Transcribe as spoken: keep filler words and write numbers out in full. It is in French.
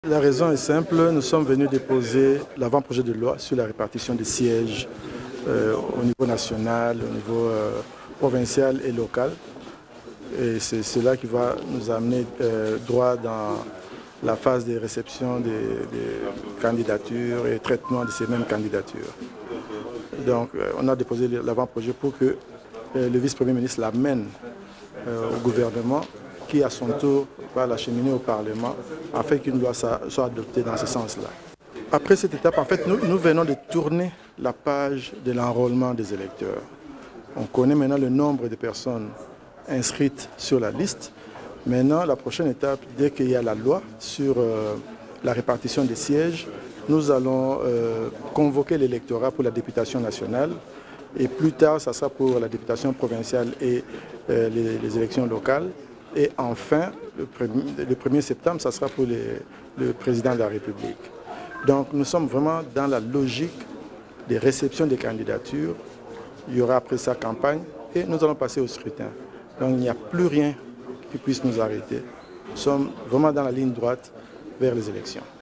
La raison est simple, nous sommes venus déposer l'avant-projet de loi sur la répartition des sièges euh, au niveau national, au niveau euh, provincial et local. Et c'est cela qui va nous amener euh, droit dans la phase de réception des, des candidatures et traitement de ces mêmes candidatures. Donc euh, on a déposé l'avant-projet pour que euh, le vice-premier ministre l'amène euh, au gouvernement, qui à son tour va l'acheminer au Parlement afin qu'une loi soit adoptée dans ce sens-là. Après cette étape, en fait, nous, nous venons de tourner la page de l'enrôlement des électeurs. On connaît maintenant le nombre de personnes inscrites sur la liste. Maintenant, la prochaine étape, dès qu'il y a la loi sur euh, la répartition des sièges, nous allons euh, convoquer l'électorat pour la députation nationale et plus tard, ça sera pour la députation provinciale et euh, les, les élections locales. Et enfin, le premier septembre, ça sera pour les, le président de la République. Donc nous sommes vraiment dans la logique des réceptions des candidatures. Il y aura après ça campagne et nous allons passer au scrutin. Donc il n'y a plus rien qui puisse nous arrêter. Nous sommes vraiment dans la ligne droite vers les élections.